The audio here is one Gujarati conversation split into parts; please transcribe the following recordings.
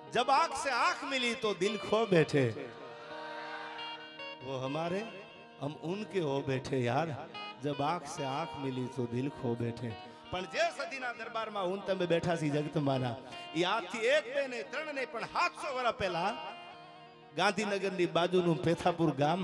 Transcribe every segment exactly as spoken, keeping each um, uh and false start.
जब आंख से आंख मिली तो दिल खो बैठे, वो हमारे हम उनके हो बैठे यार। जब आंख से आंख मिली तो दिल खो बैठे। पण जे सदीना दरबार में હું તમે બેઠા છી જગતંબાના, ઈ આજથી એક બે નહીં ત્રણ નહીં પણ સાતસો વર્ષ પહેલા ગાંધીનગરની બાજુનું પેથાપુર ગામ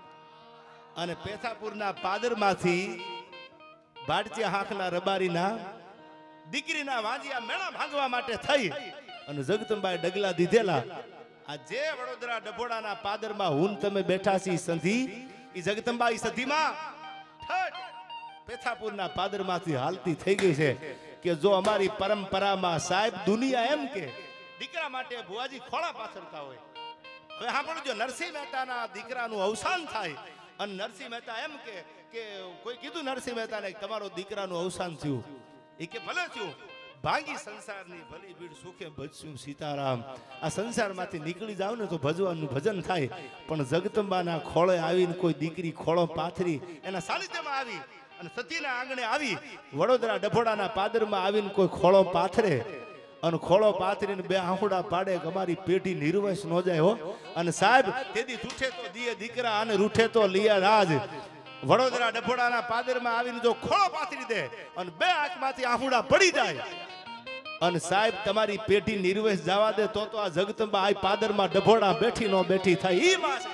અને પેથાપુરના પાદરમાંથી ભાડચિયા હાંખના રબારીના દીકરીના વાંજિયા મેળા ભાંગવા માટે થઈ અને જગદંબાએ ડગલા દીધેલા। આ જે વડોદરા ડભોડાના પાદરમાં હું તમે બેઠા છી સંધિ, ઈ જગદંબા ઈ સંધિમાં ઠઠ પેથાપુરના પાદરમાંથી હાલતી થઈ ગઈ છે કે જો અમારી પરંપરામાં સાહેબ દુનિયા એમ કે દીકરા માટે ભુવાજી ખોળા પાથરતા હોય। હવે સાંભળજો, નરસિંહ મહેતાના દીકરાનું અવસાન થાય અને નરસિંહ મહેતા એમ કે કે કોઈ કીધું નરસિંહ મહેતાને તમારો દીકરાનું અવસાન થયું, એ કે ભલે થયું, ભાંગી સંસારની ભલી ભીડ સુખે ભજશું સીતારામ। આ સંસારમાંથી નીકળી જાવ ને તો ભજવાનું ભજન થાય। પણ જગદંબાના ખોળે આવીને કોઈ દીકરી ખોળો પાથરી એના સાનિધ્યમાં આવી અને સતીના આંગણે આવી વડોદરા ડભોડાના પાદરમાં આવીને કોઈ ખોળો પાથરે અને ખોળો પાથરીને બે આહુડા પાડે કે અમારી પેઢી નિર્વંશ ન જાય હો। અને સાહેબ તેદી રૂઠે તો દીએ દીકરા અને રૂઠે તો લીયા રાજ। વડોદરા ડભોડાના પાદરમાં આવીને જો ખોળો પાથરી દે અને બે આંખમાંથી આહુડા પડી જાય અને સાહેબ તમારી પેઢી નિર્વંશ જવા દે તો તો આ જગદંબા આ પાદરમાં ડભોડા બેઠી નો બેઠી થાય। ઈ માં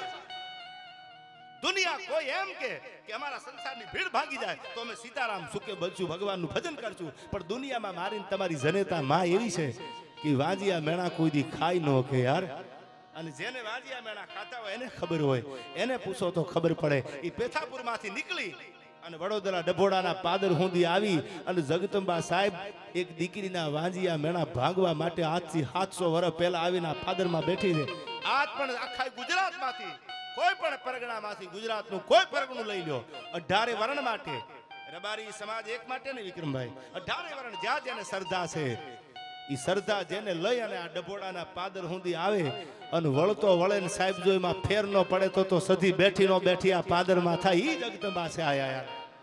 દુનિયા કોઈ એમ કે કે અમારા સંસારની ભીડ ભાગી જાય તો અમે સીતારામ સુકે બચું ભગવાનનું ભજન કરશું, પણ દુનિયામાં મારીને તમારી જનેતા માં એવી છે કે વાંજિયા મેણા કોઈ દી ખાઈ ન કે યાર। અને જેને વાંજિયા મેણા ખાતા હોય એને ખબર હોય, એને પૂછો તો ખબર પડે। ઈ પેથાપુરમાંથી નીકળી અને વડોદરા ડભોડાના પાદર સુધી આવી અને જગદંબા સાહેબ એક દીકરીના વાંજિયા મેણા ભાગવા માટે આજથી સાતસો વર્ષ પહેલા આવીને પાદરમાં બેઠી છે। આજ પણ આખા ગુજરાતમાંથી કોઈ પણ પરગણામાંથી ગુજરાતનું કોઈ પરગણું લઈ લો, અઢારે વર્ણ માટે રબારી સમાજ એક માટે ને વિક્રમભાઈ, અઢારે વર્ણ જ્યાં જેને શ્રદ્ધા છે ઈ શ્રદ્ધા જેને લઈ અને આ ડભોડાના પાદર સુધી આવે અને વળતો વળે ને સાહેબ જો એમાં ફેર ન પડે તો તો સધી બેઠી નો બેઠી આ પાદરમાં થાય। ઈ જગદંબા છે આયા યાર,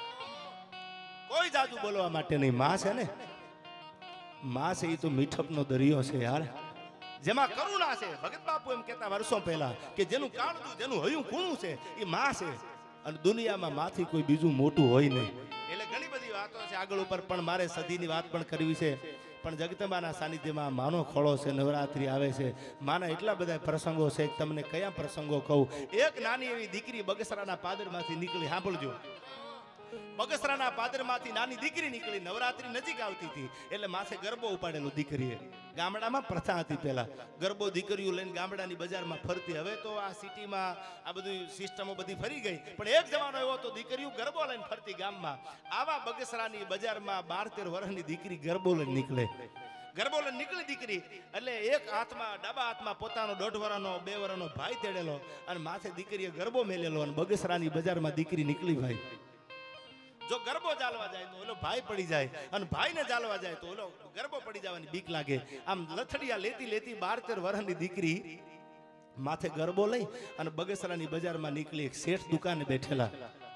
કોઈ જાજુ બોલવા માટે નહીં। માં છે ને, માં છે ઈ તો મીઠપનો દરિયો છે યાર, જેમાં કરુણા છે। ભગત બાપુ એમ કહેતા વર્ષો પહેલા કે જેનું કાળજું જેનું હયું કુણું છે એ માં છે અને દુનિયામાં માથી કોઈ બીજું મોટું હોય નહીં। એટલે ઘણી બધી વાતો છે આગળ ઉપર, પણ મારે સદીની વાત પણ કરવી છે। પણ જગદંબાના સાનિધ્યમાં માનો ખોળો છે, નવરાત્રિ આવે છે, માના એટલા બધા પ્રસંગો છે, તમને કયા પ્રસંગો કહું। એક નાની એવી દીકરી બગસરાના પાદરમાંથી નીકળી, સાંભળજો, બગસરાના પાદરમાંથી નાની દીકરી નીકળી, નવરાત્રી નજીક આવતી હતી એટલે માથે ગરબો ઉપાડેલો દીકરીએ। ગામડામાં પ્રથા હતી પહેલા, ગરબો દીકરીઓ લઈને ગામડાની બજારમાં ફરતી। હવે તો આ સિટીમાં આ બધી સિસ્ટમો બધી ફરી ગઈ, પણ એક જમાનો એવો તો દીકરીઓ ગરબો લઈને ફરતી ગામમાં। આવા બગસરાની બજારમાં બાર તેર વર્ષની દીકરી ગરબો લઈને નીકળે, ગરબો લઈને નીકળી દીકરી એટલે એક હાથમાં ડાબા હાથમાં પોતાનો દોઢ વર્ષનો બે વર્ષનો ભાઈ તેડેલો અને માથે દીકરીએ ગરબો મેલેલો અને બગસરાની બજારમાં દીકરી નીકળી ભાઈ। જો ગરબો ચાલવા જાય તો ઓલો ભાઈ પડી જાય અને ભાઈને ચાલવા જાય તો ઓલો ગરબો પડી જવાની બીક લાગે। આમ લથડિયા લેતી લેતી બાર તેર વર્ષની દીકરી માથે ગરબો લઈ અને બગસરાની બજારમાં નીકળી। એક શેઠ દુકાને બેઠેલા,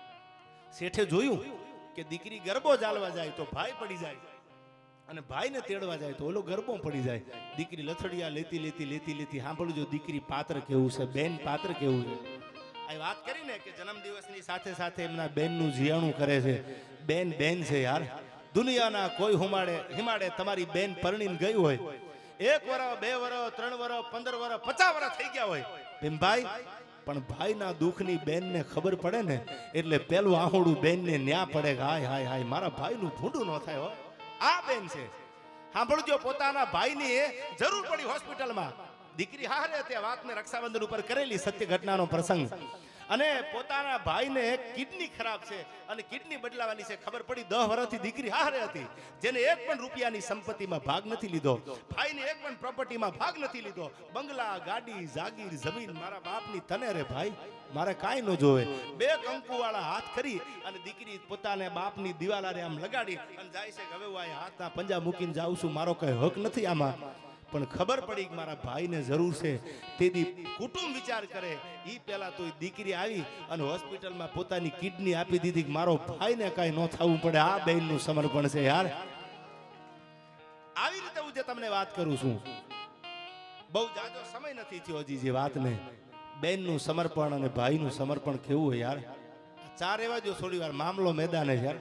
શેઠે જોયું કે દીકરી ગરબો ચાલવા જાય તો ભાઈ પડી જાય અને ભાઈને તેડવા જાય તો ઓલો ગરબો પડી જાય। દીકરી લથડિયા લેતી લેતી લેતી લેતી સાંભળજો દીકરી પાત્ર કેવું છે, બેન પાત્ર કેવું છે। આ વાત કરીને કે જન્મદિવસની સાથે સાથે એમના બેનનું જીયાણું કરે છે। બેન બેન છે યાર, દુનિયાના કોઈ હુમાડે હિમાડે તમારી બેન પરણીને ગઈ હોય, એક વર્ષ બે વર્ષ ત્રણ વર્ષ પંદર વર્ષ પચાસ વર્ષ થઈ ગયા હોય ભીમભાઈ, પણ ભાઈના દુઃખની બેનને ખબર પડે ને એટલે પેલું આહુડું બેનને ન્યા પડે કે હાય હાય હાય મારા ભાઈનું ભૂંડું ન થાય હો। આ બેન છે, સાંભળજો, પોતાના ભાઈની જરૂર પડી હોસ્પિટલમાં, દીકરી હારે તે વાતને રક્ષાબંધન ઉપર કરેલી સત્ય ઘટનાનો પ્રસંગ, અને પોતાના ભાઈને કિડની ખરાબ છે અને કિડની બદલાવાની છે, ખબર પડી દસ વર્ષથી દીકરી હારે હતી જેને એક પણ રૂપિયાની સંપત્તિમાં ભાગ નથી લીધો, ભાઈને એક પણ પ્રોપર્ટીમાં ભાગ નથી લીધો, બંગલા ગાડી જાગીર જમીન મારા બાપની તને રે ભાઈ, મારે કાંઈ ન જોવે। બે કંકુવાળા હાથ કરી અને દીકરી પોતાને બાપની દિવાલારે આમ લગાડી અને જાય છે કે હવે હું આ હાથના પંજા મૂકીને જાઉં છું, મારો કઈ હક નથી આમાં। પણ ખબર પડી કે મારા ભાઈને જરૂર છે, તેથી કુટુંબ વિચાર કરે ઈ પહેલા તો દીકરી આવી અને હોસ્પિટલમાં પોતાની કિડની આપી દીધી કે મારો ભાઈને કાંઈ ન થવું પડે। આ બહેનનું સમર્પણ છે યાર। આવી રીતે હું જે તમને વાત કરું છું બહુ જાજો સમય નથી થયો હજી જે વાતને. બેનનું સમર્પણ અને ભાઈનું સમર્પણ કેવું હોય યાર. ચાર એવા જો થોડી વાર મામલો મેદાને યાર.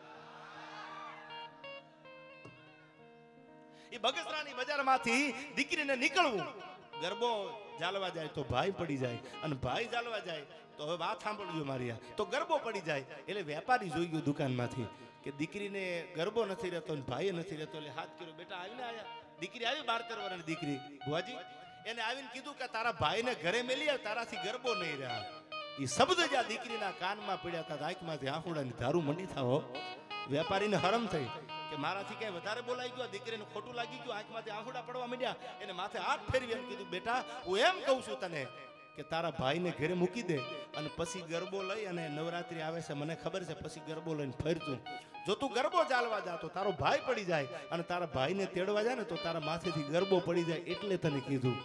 એ બગસરાની બજારમાંથી દીકરીને નીકળવું, ગરબો જાલવા જાય તો ભાઈ પડી જાય, અને ભાઈ જાલવા જાય તો હવે વાત સાંભળજો મારી આ, તો ગરબો પડી જાય. એટલે વેપારી જોઈ ગયો દુકાનમાંથી કે દીકરીને ગરબો નથી રહેતો ને ભાઈ નથી રહેતો, એટલે હાથ કર્યો, બેટા આવીને આયા. દીકરી આવી બાર તેર વર્ષની દીકરી ભુવાજી, એને આવીને કીધું કે તારા ભાઈને ઘરે મેલી આવ, તારાથી ગરબો નહીં રહ્યા. એ શબ્દ જ્યાં દીકરીના કાનમાં પડ્યા હતા, આંખમાંથી આંખોડાની ધારું મંડી થાવો. વેપારીને હરમ થઈ કે મારાથી કઈ વધારે બોલાઈ ગયો, દીકરીને ખોટું લાગી ગયું, આંખમાંથી આંખોડા પડવા માંડ્યા. એને માથે હાથ ફેરવી એમ કીધું, બેટા હું એમ કહું છું તને કે તારા ભાઈને ઘરે મૂકી દે, અને પછી ગરબો લઈ, અને નવરાત્રી આવે છે મને ખબર છે, પછી ગરબો લઈને ફરતું. જો તું ગરબો ચાલવા જા તો તારો ભાઈ પડી જાય, અને તારા ભાઈને તેડવા જાય ને તો તારા માથેથી ગરબો પડી જાય, એટલે તને કીધું.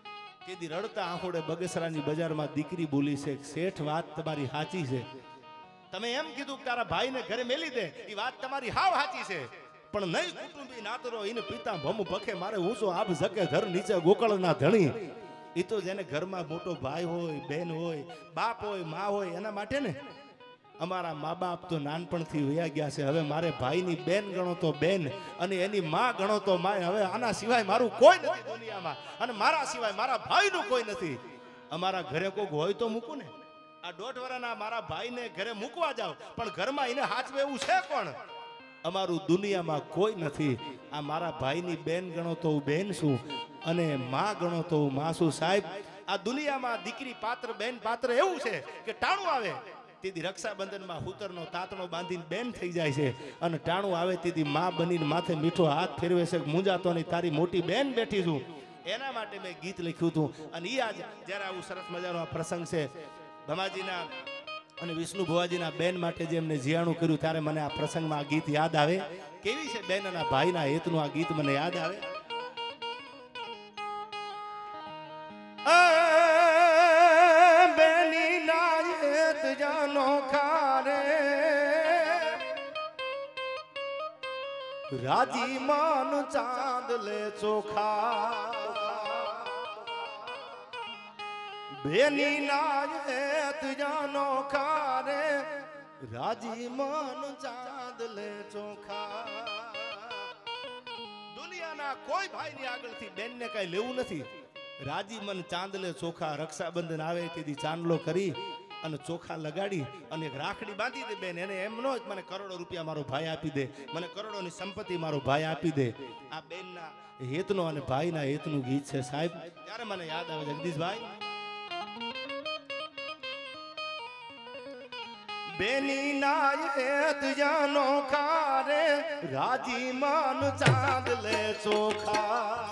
તેથી રડતા આંખોડે બગસરાની બજારમાં દીકરી બોલી છે, શેઠ વાત તમારી સાચી છે. તમે એમ કીધું કે તારા ભાઈને ઘરે મેલી દે, એ વાત તમારી હાવ સાચી છે, પણ નહીં કુટુંબી નાતરો એને પિતા ભમ ભખે મારે ઊંચો આભ ઝકે ધર નીચે ગોકળના ધણી. એ તો જેને ઘરમાં મોટો ભાઈ હોય, બેન હોય, બાપ હોય, મા હોય, એના માટે ને. અમારા મા બાપ તો નાનપણથી વયા ગયા છે, હવે મારે ભાઈની બેન ગણો તો બેન, અને એની માં ગણો તો માં. હવે આના સિવાય મારું કોઈ નથી દુનિયામાં, અને મારા સિવાય મારા ભાઈનું કોઈ નથી. અમારા ઘરે કોઈક હોય તો મૂકું ને. આ દોઢ વર્ષના મારા ભાઈને ઘરે મૂકવા જાવ, પણ ઘરમાં એને હાચવે એવું છે કોણ? અમારું દુનિયામાં કોઈ નથી. આ મારા ભાઈની બેન ગણો તો હું બેન છું, અને માં ગણો તો હું માં છું. સાહેબ, આ દુનિયામાં દીકરી પાત્ર, બેન પાત્ર એવું છે કે ટાણું આવે તેથી રક્ષાબંધનમાં હુતરનો તાતણો બાંધીને બેન થઈ જાય છે, અને ટાણું આવે તેથી માં બનીને માથે મીઠો હાથ ફેરવે છે, મૂંઝાતો નહીં તારી મોટી બેન બેઠી છું. એના માટે મેં ગીત લખ્યું હતું. અને એ આજ જ્યારે આવું સરસ મજાનો આ પ્રસંગ છે, ભમાજીના અને વિષ્ણુ ભુવાજીના બેન માટે જે એમને જીયાણું કર્યું, ત્યારે મને આ પ્રસંગમાં આ ગીત યાદ આવે. કેવી છે બેન અને ભાઈના હેતનું આ ગીત મને યાદ આવે. બેની ના હેત જાનો ખારે, રાજી માન ચાંદ લે ચોખા. બેની નાયત જાનો ખારે, રાજી મન ચાંદ લે ચોખા. દુનિયાના કોઈ ભાઈની આગળથી બેનને કઈ લેવું નથી. રાજી મન ચાંદ લે ચોખા. રક્ષાબંધન આવે તેથી ચાંદલો કરી અને ચોખા લગાડી અને એક રાખડી બાંધી દે બેન. એને એમ નો મને કરોડો રૂપિયા મારો ભાઈ આપી દે, મને કરોડોની સંપત્તિ મારો ભાઈ આપી દે. આ બેનના હેતનો અને ભાઈના હેતનું ગીત છે સાહેબ. ત્યારે મને યાદ આવે જગદીશભાઈ, બેની નાયત જાનો ખારે, રાજી માન ચાંદ લે ચોખા.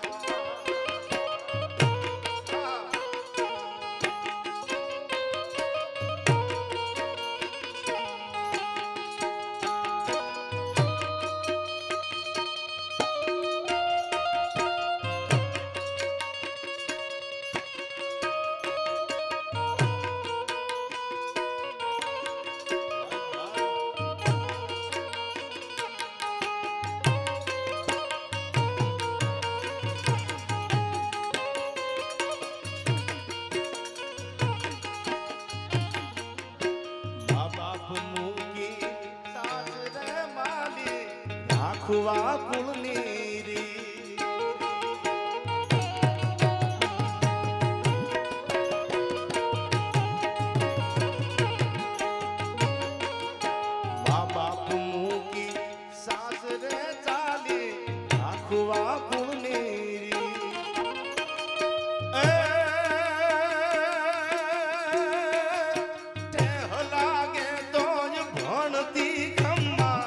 ખુવા કુળની રી, મા બાપ મૂકી સાસરે ચાલી, ખુવા કુળની રી. ટેહ લાગે તો જ ભણતી ખમ્મા,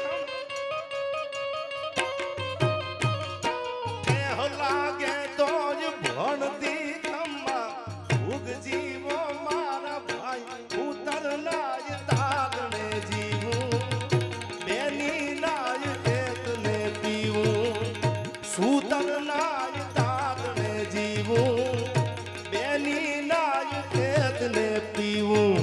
લાગે તો જ ભણતી ખમ્મા. ભૂગ જીવો મારા ભાઈ, ઉતર નાય તાગણે જીવું. બેની નાય એકને પીવું, સૂતર નાય તાગણે જીવું. બેની નાય એકને પીવું.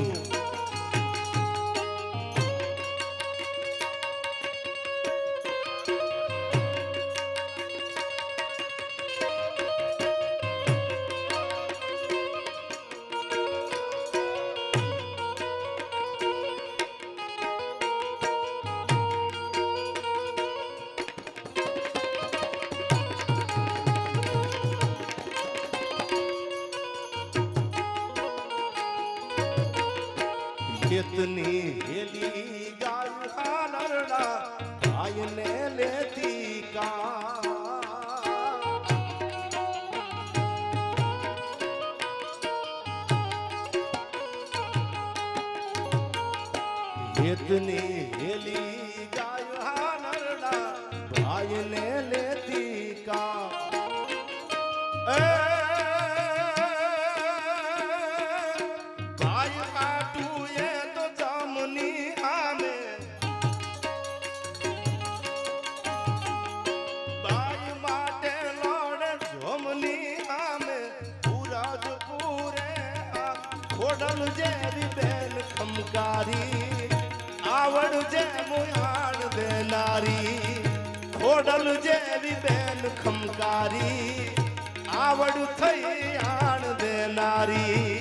ખેતની હેલી ગાય નરડા ભાઈને લેતી કા ખેતની હેલી ગાય નરડા ભાઈને લેતી કા ભાઈ કાટું એ તો જમની આમે ભાઈ માટે લોડે જમની આમે પૂરા જ પૂરે ખોડલ જેવી બેન ખમકારી આવડ જે મુયાણ દેનારી ખોડલ જેવી બેન ખમકારી આવડ થઈ આણ દેનારી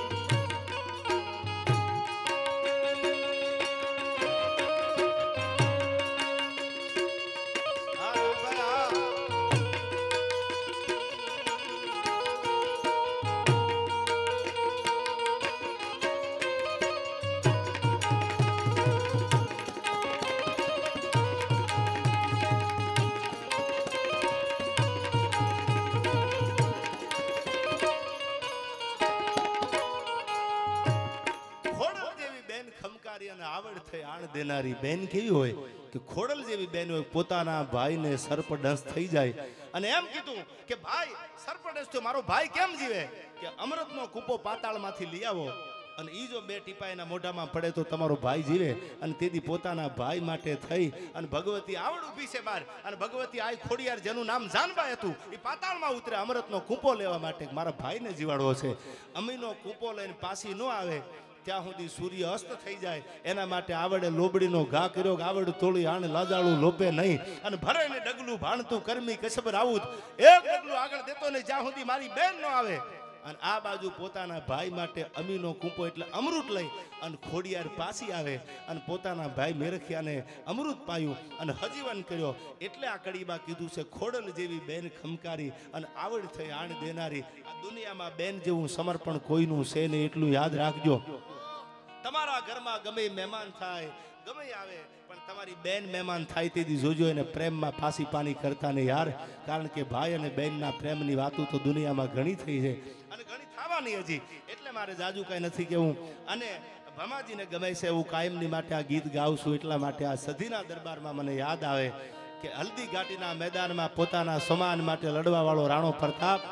આવડ થઈ આણ દેનારી બેન કેવી હોય કે ખોડલ જેવી બેન હોય પોતાના ભાઈને સર્પદંશ થઈ જાય અને એમ કીધું કે ભાઈ સર્પદંશ તો મારો ભાઈ કેમ જીવે કે અમૃતનો કૂપો પાતાળમાંથી લઈ આવો અને ઈ જો બે ટીપા એના મોઢામાં પડે તો તમારો ભાઈ જીવે અને તેથી પોતાના ભાઈ માટે થઈ અને ભગવતી આવડ ઊભી છે બાર અને ભગવતી આઈ ખોડિયાર જેનું નામ જાનબાઈ હતું એ પાતાળમાં ઉતરે અમૃતનો કૂપો લેવા માટે મારા ભાઈને જીવાડવો છે અમીનો કૂપો લઈને પાછી ન આવે ત્યાં સુધી સૂર્ય અસ્ત થઈ જાય એના માટે આવડે લોબડીનો ઘા કર્યો આવડ તોડી આને લાજાળું લોપે નહીં અને ભરે ને ડગલું ભાણતું કરમી કસબર આવું એક ડગલું આગળ દેતો નહીં જ્યાં સુધી મારી બેન ન આવે અને આ બાજુ પોતાના ભાઈ માટે અમીનો કૂપો એટલે અમૃત લઈ અને ખોડિયાર પાછી આવે અને પોતાના ભાઈ મેરખિયાને અમૃત પાયું અને હજીવન કર્યો એટલે આ કડીમાં કીધું છે ખોડલ જેવી બેન ખમકારી અને આવડ થઈ આણ દેનારી આ દુનિયામાં બેન જેવું સમર્પણ કોઈનું છે ને એટલું યાદ રાખજો તમારા ઘરમાં ગમે મહેમાન થાય ગમે આવે પણ તમારી બેન મહેમાન થાય તેથી જોજો એને પ્રેમમાં ફાંસી પાણી કરતા ને યાર કારણ કે ભાઈ અને બેનના પ્રેમની વાતો તો દુનિયામાં ઘણી થઈ છે અને ઘણી થવાની હજી એટલે મારે જાજુ કઈ નથી કેવું અને ભમાજીને ગમે છે એવું કાયમની માટે આ ગીત ગાઉં છું એટલા માટે આ સધીના દરબારમાં મને યાદ આવે કે હલ્દી ઘાટીના મેદાનમાં પોતાના સમાન માટે લડવા વાળો રાણો પ્રતાપ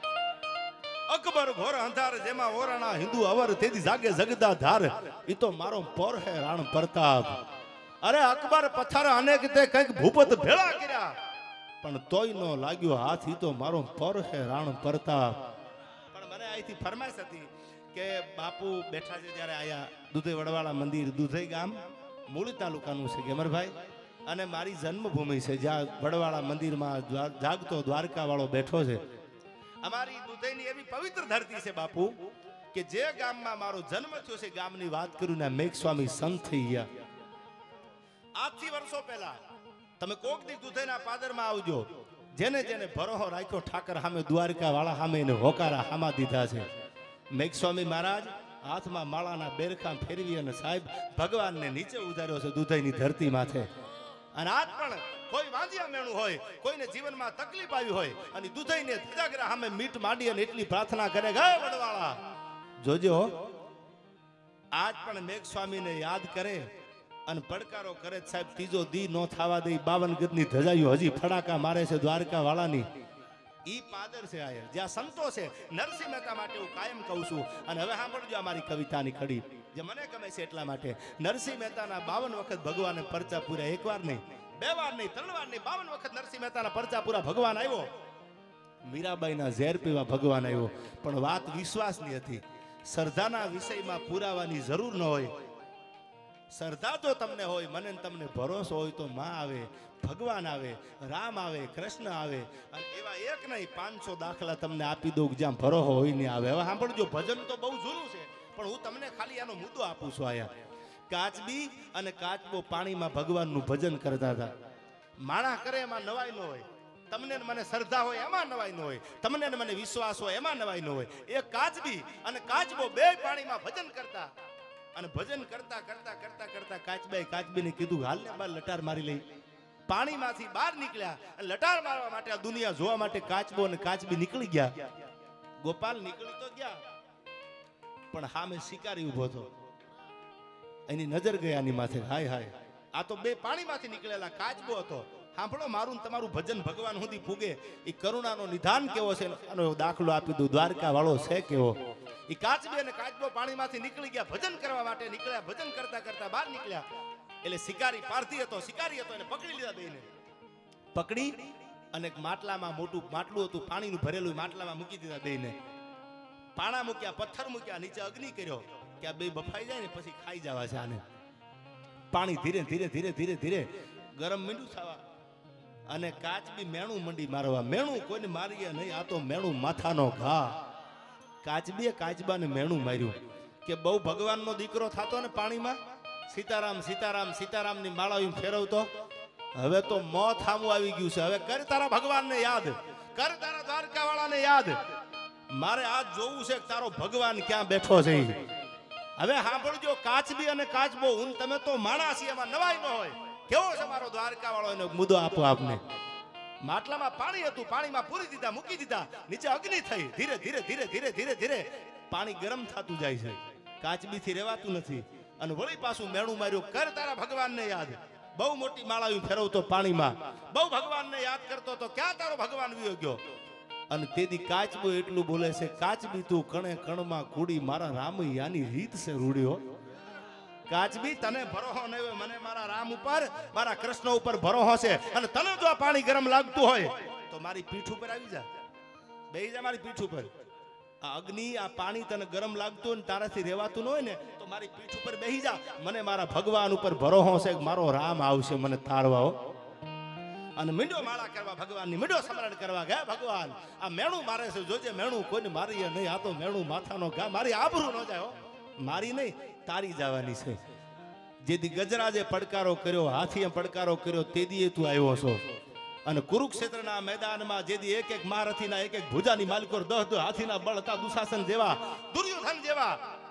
અકબર ઘોર અંધાર જેમાં ઓરાણા હિન્દુ અવર તેથી જાગે જગદા ધાર ઈ તો મારો પોર હે રાણ પ્રતાપ અરે અકબર પથ્થર અનેક તે કઈક ભૂપત ભેળા કર્યા પણ તોય નો લાગ્યો હાથ ઈ તો મારો પોર હે રાણ પ્રતાપ પણ મને અહીંથી ફરમાઈશ હતી કે બાપુ બેઠા છે જ્યારે આયા દુધઈ વડવાળા મંદિર દુધઈ ગામ મૂળી તાલુકાનું છે ગેમરભાઈ અને મારી જન્મભૂમિ છે જ્યાં વડવાળા મંદિરમાં જાગતો દ્વારકા વાળો બેઠો છે અમારી દુધઈની એવી પવિત્ર ધરતી છે બાપુ કે જે ગામમાં મારો જન્મ થયો છે ગામની વાત કરું ને મેઘ સ્વામી સંત થઈ ગયા આજથી વર્ષો પહેલા તમે કોક દી દુધઈના પાદરમાં આવજો જેને જેને ભરોહો રાખ્યો ઠાકર સામે દ્વારકા વાળા સામે એને હોકારા હામા દીધા છે મેઘ સ્વામી મહારાજ હાથમાં માળાના બેરખા ફેરવી અને સાહેબ ભગવાનને નીચે ઉતાર્યો છે દુધઈની ધરતી માથે અને આજ પણ કોઈ વાંજિયા મેણું હોય કોઈને જીવનમાં તકલીફ આવી હોય અને દુધઈને ધજાગરા સામે મીટ માંડી અને એટલી પ્રાર્થના કરે ગયે વડવાળા જોજો આજ પણ મેઘ સ્વામીને યાદ કરે અને પડકારો કરે સાહેબ ત્રીજો દી નો થવા દે બાવન ગજની ધજાઈઓ હજી ફડાકા મારે છે દ્વારકા વાળાની ઈ પાદર છે આયર જ્યાં સંતો છે નરસિંહ મહેતા માટે હું કાયમ કહું છું અને હવે સાંભળજો અમારી કવિતાની કડી જે મને ગમે છે એટલા માટે નરસિંહ મહેતાના બાવન વખત ભગવાને પરચા પૂર્યા એકવાર નહીં બે વાર નહીં ત્રણ વાર નહીં બાવન વખત નરસિંહ મહેતાના પરચા પૂરા ભગવાન આવ્યો મીરાબાઈના ઝેર પીવા ભગવાન આવ્યો પણ વાત વિશ્વાસની હતી શ્રદ્ધાના વિષયમાં પુરાવાની જરૂર ન હોય શ્રદ્ધા તો તમને હોય મને તમને ભરોસો હોય તો માં આવે ભગવાન આવે રામ આવે કૃષ્ણ આવે અને એવા એક નહીં પાંચસો દાખલા તમને આપી દઉં જ્યાં ભરોસો હોય ને આવે હવે સાંભળજો ભજન તો બહુ જૂનું છે પણ હું તમને ખાલી આનો મુદ્દો આપું છું આયા કાચબી અને કાચબો પાણીમાં ભગવાનનું ભજન કરતા હતા માણા કરે એમાં નવાઈ ન હોય તમને મને શ્રદ્ધા હોય એમાં નવાઈ ન હોય તમને મને વિશ્વાસ હોય એમાં નવાઈ ન હોય એ કાચબી અને કાચબો બે પાણીમાં ભજન કરતા અને ભજન કરતા કરતા કરતા કરતા કાચબાઈ કાચબીને કીધું હાલ ને બાર લટાર મારી લઈ. પાણીમાંથી બહાર નીકળ્યા અને લટાર મારવા માટે આ દુનિયા જોવા માટે કાચબો અને કાચબી નીકળી ગયા. ગોપાલ નીકળી તો ગયા પણ સામે શિકારી ઉભો હતો. એની નજર ગઈ આની માથે. હાય હાય, આ તો બે પાણીમાંથી નીકળેલા કાચબો હતો. સાંભળો, મારું તમારું ભજન ભગવાન સુધી પૂગે એ કરુણાનો નિધાન કેવો છે આનો દાખલો આપી દઉં. દ્વારકા વાળો છે કેવો. એ કાચબી અને કાચબો પાણીમાંથી નીકળી ગયા, ભજન કરવા માટે નીકળ્યા. ભજન કરતા કરતા બહાર નીકળ્યા એટલે શિકારી પારથી હતો, શિકારી હતો, એને પકડી લીધા બેને. પકડી અને માટલામાં મોટું માટલું હતું પાણીનું ભરેલું, માટલામાં મૂકી દીધા બેને. પાણા મૂક્યા, પથ્થર મૂક્યા, નીચે અગ્નિ કર્યો કે આ બે બફાઈ જાય ને પછી ખાઈ જવા છે આને. પાણી ધીરે ધીરે ધીરે ધીરે ધીરે ગરમ મીંડું થવા અને કાચબી મેણું મંડી મારવા. મેણું કોઈને મારીએ નહીં, આ તો મેણું માથાનો ઘા. કાચબીએ કાચબાને મેણું માર્યું કે બહુ ભગવાનનો દીકરો થતો ને પાણીમાં. સીતારામ સીતારામ સીતારામ ની માળા ફેરવતો. હવે તો મોત સામું આવી ગયું છે. હવે કર તારા ભગવાનને યાદ, કર તારા દ્વારકા વાળાને યાદ. મારે આજ જોવું છે કે તારો ભગવાન ક્યાં બેઠો છે. હવે સાંભળજો, કાચબી અને કાચબો હું તમે તો માણસ એમાં નવાઈ ન હોય. કેવો છે મારો દ્વારકા વાળો, એનો મુદ્દો આપો આપને. માટલામાં પાણી હતું, પાણીમાં પૂરી દીધા, મૂકી દીધા, નીચે અગ્નિ થઈ. ધીરે ધીરે ધીરે ધીરે ધીરે ધીરે પાણી ગરમ થતું જાય છે. કાચબી થી રહેવાતું નથી અને વળી પાછું મેણું માર્યું. કર તારા ભગવાનને યાદ. બહુ મોટી માળા ફેરવતો પાણીમાં, બહુ ભગવાનને યાદ કરતો તો ક્યાં તારો ભગવાન વિયો ગયો. અને તેથી કાચબો એટલું બોલે છે, કાચબી તું કણે કણમાં કુડી મારા રામૈયાની રીત છે રૂડ્યો. કાચબી તને ભરોહો ન હોય, મને મારા રામ ઉપર, મારા કૃષ્ણ ઉપર ભરોહો છે. અને તને જો આ પાણી ગરમ લાગતું હોય તો મારી પીઠ ઉપર આવી જા, બેહી જા મારી પીઠ ઉપર. આ અગ્નિ, આ પાણી તને ગરમ લાગતું હોય ને તારાથી રહેવાતું ન હોય ને તો મારી પીઠ ઉપર બેહી જા. મને મારા ભગવાન ઉપર ભરોહો છે કે મારો રામ આવશે મને તારવા. અને મીંડો માળા કરવા ભગવાનની, મીંડો સ્મરણ કરવા ગયા. ભગવાન આ મેણું મારે છે, જોજે મેણું કોઈને મારી નહીં. આ તો મેણું માથાનો ઘા. મારી આબરૂ ન જાય, મારી નહીં તારી જવાની છે. જેથી ગજરાજે પડકારો કર્યો, હાથીએ પડકારો કર્યો, તેદીએ તું આવ્યો છો. અને કુરુક્ષેત્રના મેદાનમાં જેથી એક એક મહારથીના એક એક ભુજાની માલિકો દહ દહ હાથીના બળ હતા. દુશાસન જેવા, દુર્યોધન જેવા,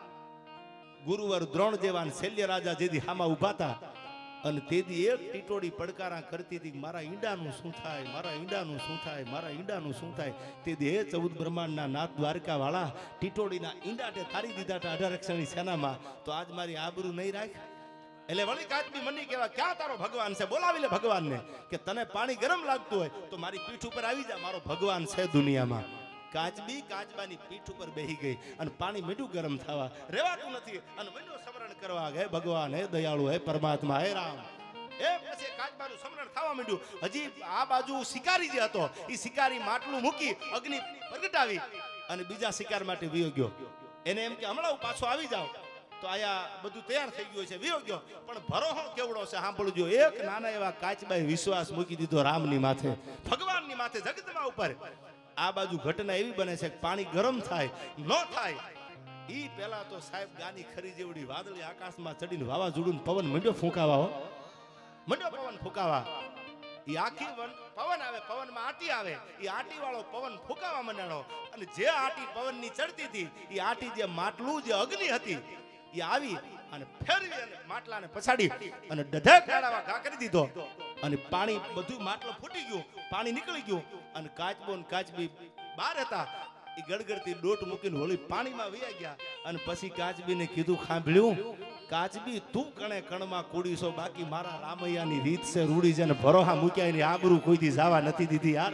ગુરુવર દ્રોણ જેવા, શૈલ્ય રાજા જેથી હામાં ઉભા હતા. અને તેદી એક ટીટોડી પડકારા કરતી હતી, મારા ઈંડાનું શું થાય, મારા ઈંડાનું શું થાય, મારા ઈંડાનું શું થાય. તેદી હે ચૌદ બ્રહ્માંડના નાથ દ્વારકા વાળા, ટીટોડીના ઈંડાટે તારી દીધા હતા અઢાર અક્ષરની સેનામાં, તો આજ મારી આબરૂ નહીં રાખ. એટલે વળી કાચબી મની કેવા, ક્યાં તારો ભગવાન છે, બોલાવી લે ભગવાનને કે તને પાણી ગરમ લાગતું હોય તો મારી પીઠ ઉપર આવી જા, મારો ભગવાન છે દુનિયામાં. કાચબી કાચબાની પીઠ ઉપર બેહી ગઈ અને પાણી મીઠું ગરમ થવા રેવાતું નથી. અને મીઠું સ્મરણ કરવા, હે ભગવાન, હે દયાળુ, હે પરમાત્મા, હે રામ. એ પછી કાચબાનું સ્મરણ થવા માંડ્યું. હજી આ બાજુ શિકારી જે હતો એ શિકારી માટલું મૂકી અગ્નિ પ્રગટાવી અને બીજા શિકાર માટે વિયો ગયો. એને એમ કે હમણાં પાછો આવી જાવ તો આયા બધું તૈયાર થઈ ગયું છે, વિયો ગયો. પણ ભરોહો કેવડો છે સાંભળજો. એક નાના એવા કાચબાએ વિશ્વાસ મૂકી દીધો રામની માથે, ભગવાનની માથે, જગદંબા ઉપર. આ બાજુ ઘટના એવી બને છે કે પાણી ગરમ થાય ન થાય ઈ પેલા તો સાહેબ ગાની ખરી જેવડી વાદળી આકાશમાં ચડીને વાવાઝોડું પવન મંડ્યો ફૂંકાવા. હો મંડ્યો પવન ફૂંકાવા. ઈ આખી પવન આવે, પવનમાં આટી આવે, ઈ આટી વાળો પવન ફૂંકાવા મંડાણો. અને જે આટી પવનની ચડતી હતી ઈ આટી જે માટલું જે અગ્નિ હતી ઈ આવી અને ફેરવી અને માટલાને પછાડી અને ડઢે કાઢાવા ઘા કરી દીધો. અને પાણી બધું માટલું ફૂટી ગયું, પાણી નીકળી ગયું. અને કાચબો ને કાચબી બહાર હતા, એ ગડગડતી ડોટ મૂકીને હોળી પાણીમાં વયા ગયા. અને પછી કાચબીને કીધું, સાંભળ્યું કાચબી, તું કણે કણમાં કુડીશો, બાકી મારા રામૈયાની રીત છે રૂડી છે. ને ભરોહા મૂક્યા એની આબરૂ કોઈથી જવા નથી દીધી. યાર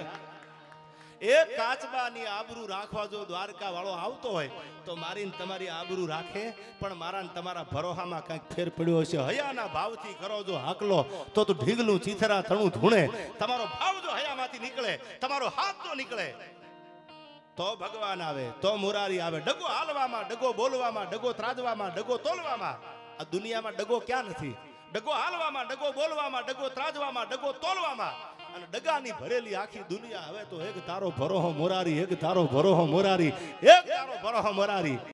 એ કાચબાની આબરૂ રાખવા જો દ્વારકા વાળો આવતો હોય તો મારી ને તમારી આબરૂ રાખે, પણ મારા ને તમારા ભરોહામાં કંઈક ફેર પડ્યો હશે. હયાના ભાવથી કરો જો હાકલો તો તું ઢીગલું ચીથરા થણું ધૂણે. તમારો ભાવ જો હયામાંથી નીકળે, તમારો હાથ જો નીકળે તો ભગવાન આવે, તો મુરારી આવે. ડગો હાલવામાં, ડગો બોલવામાં, ડગો ત્રાજવામાં, ડગો તોલવામાં. આ દુનિયામાં ડગો ક્યાં નથી? ડગો હાલવામાં, ડગો બોલવામાં, ડગો ત્રાજવામાં, ડગો તોલવામાં. અને ડગાની ભરેલી આખી દુનિયા હવે તો એક તારો ભરોહો મોરારી, એક તારો ભરોહો મોરારી, એક તારો ભરોહો મોરારી.